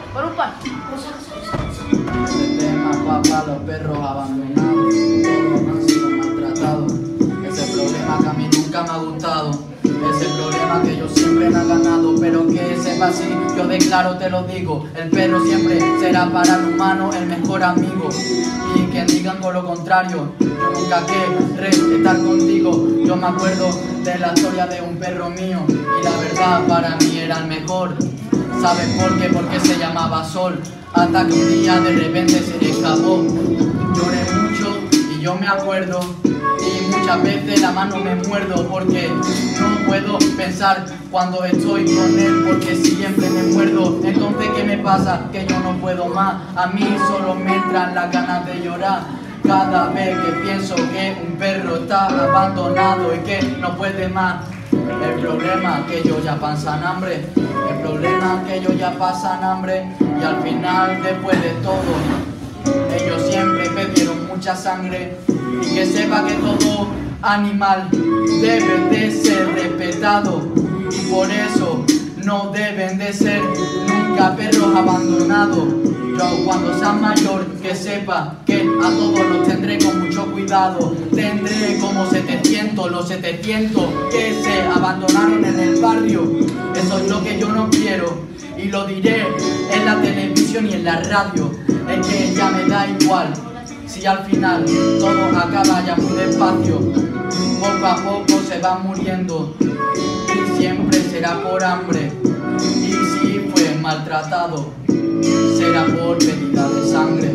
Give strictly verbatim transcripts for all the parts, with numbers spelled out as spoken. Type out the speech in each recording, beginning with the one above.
Por un par. Ese tema va para los perros abandonados, todos han sido maltratados. Ese problema que a mí nunca me ha gustado, ese problema que yo siempre me he ganado. Pero que sepa así, yo declaro, te lo digo, el perro siempre será para el humano el mejor amigo. Y que digan por lo contrario, yo nunca querré estar contigo. Yo me acuerdo de la historia de un perro mío y la verdad para mí era el mejor. ¿Sabes por qué? Porque se llamaba Sol. Hasta que un día de repente se le escapó. Lloré mucho y yo me acuerdo, y muchas veces la mano me muerdo porque no puedo pensar cuando estoy con él, porque siempre me muerdo. Entonces ¿qué me pasa? Que yo no puedo más. A mí solo me entran las ganas de llorar cada vez que pienso que un perro está abandonado y que no puede más. El problema es que ellos ya pasan hambre, el problema es que ellos ya pasan hambre, y al final, después de todo, ellos siempre pidieron mucha sangre. Y que sepa que todo animal debe de ser respetado, y por eso no deben de ser nunca perros abandonados. Yo cuando sea mayor, que sepa que a todos los tendré con mucho cuidado. Tendré como setecientos, los setecientos que se abandonaron en el barrio. Eso es lo que yo no quiero, y lo diré en la televisión y en la radio. Es que ya me da igual si al final todo acaba ya muy despacio. Poco a poco se va muriendo y siempre será por hambre. Y si fue maltratado, será por pérdida de sangre.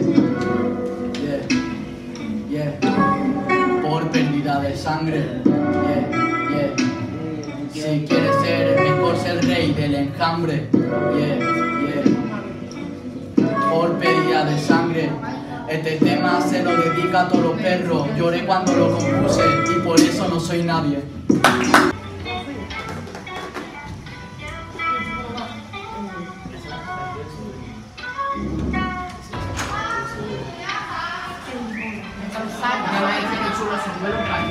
Yeah, yeah. Por pérdida de sangre. Yeah, yeah. Si quieres ser el mejor, ser el rey del enjambre. Yeah, yeah. Por pérdida de sangre. Este tema se lo dedica a todos los perros. Lloré cuando lo compuse y por eso no soy nadie. Debe decir que el chulo se vuelve